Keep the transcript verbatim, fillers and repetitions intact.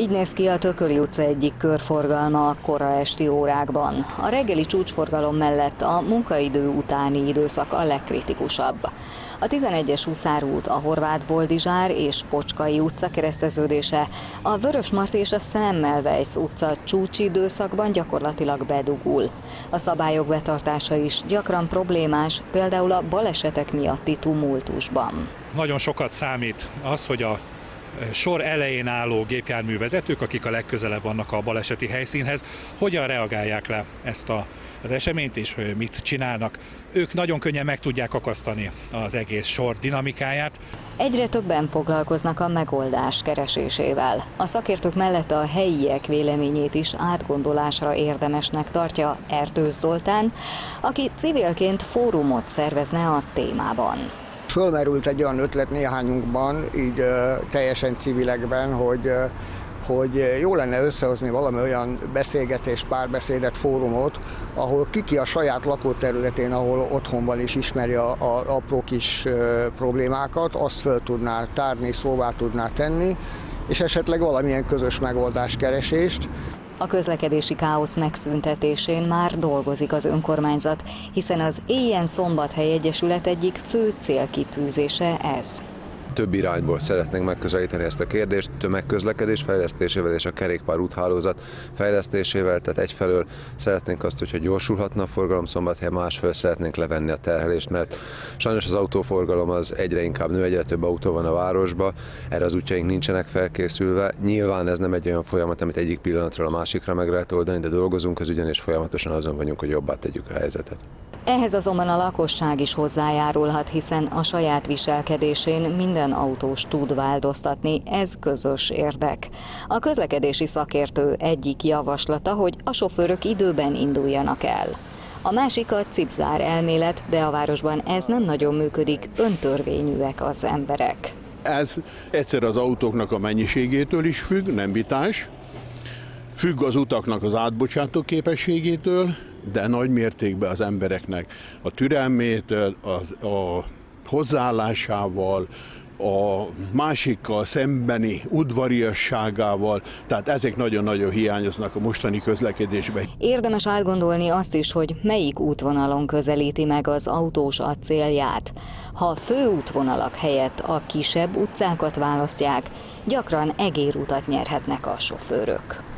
Így néz ki a Tököli utca egyik körforgalma a kora esti órákban. A reggeli csúcsforgalom mellett a munkaidő utáni időszak a legkritikusabb. A tizenegyes Huszárút, a Horváth Boldizsár és Pocskai utca kereszteződése, a Vörösmarty és a Semmelweis utca csúcsidőszakban gyakorlatilag bedugul. A szabályok betartása is gyakran problémás, például a balesetek miatti tumultusban. Nagyon sokat számít az, hogy a sor elején álló gépjárművezetők, akik a legközelebb vannak a baleseti helyszínhez, hogyan reagálják le ezt a, az eseményt, és mit csinálnak. Ők nagyon könnyen meg tudják akasztani az egész sor dinamikáját. Egyre többen foglalkoznak a megoldás keresésével. A szakértők mellett a helyiek véleményét is átgondolásra érdemesnek tartja Erdős Zoltán, aki civilként fórumot szervezne a témában. Fölmerült egy olyan ötlet néhányunkban, így uh, teljesen civilekben, hogy, uh, hogy jó lenne összehozni valami olyan beszélgetés, párbeszédet, fórumot, ahol kiki a saját lakóterületén, ahol otthonban is ismeri a, a apró kis uh, problémákat, azt föl tudná tárni, szóvá tudná tenni, és esetleg valamilyen közös megoldáskeresést. A közlekedési káosz megszüntetésén már dolgozik az önkormányzat, hiszen az Éjjen-Szombathely Egyesület egyik fő célkitűzése ez. Több irányból szeretnénk megközelíteni ezt a kérdést, tömegközlekedés fejlesztésével és a kerékpár úthálózat fejlesztésével, tehát egyfelől szeretnénk azt, hogyha gyorsulhatna a forgalom Szombathelyen, másfelől szeretnénk levenni a terhelést, mert sajnos az autóforgalom az egyre inkább nő, egyre több autó van a városba, erre az útjaink nincsenek felkészülve. Nyilván ez nem egy olyan folyamat, amit egyik pillanatról a másikra meg lehet oldani, de dolgozunk az ügyen, és folyamatosan azon vagyunk, hogy jobbá tegyük a helyzetet. Ehhez azonban a lakosság is hozzájárulhat, hiszen a saját viselkedésén minden autós tud változtatni, ez közös érdek. A közlekedési szakértő egyik javaslata, hogy a sofőrök időben induljanak el. A másik a cipzár elmélet, de a városban ez nem nagyon működik, öntörvényűek az emberek. Ez egyszer az autóknak a mennyiségétől is függ, nem vitás, függ az utaknak az átbocsátó képességétől, de nagy mértékben az embereknek a türelmétől, a, a hozzáállásával, a másikkal szembeni udvariasságával, tehát ezek nagyon-nagyon hiányoznak a mostani közlekedésben. Érdemes átgondolni azt is, hogy melyik útvonalon közelíti meg az autós a célját. Ha a főútvonalak helyett a kisebb utcákat választják, gyakran egérutat nyerhetnek a sofőrök.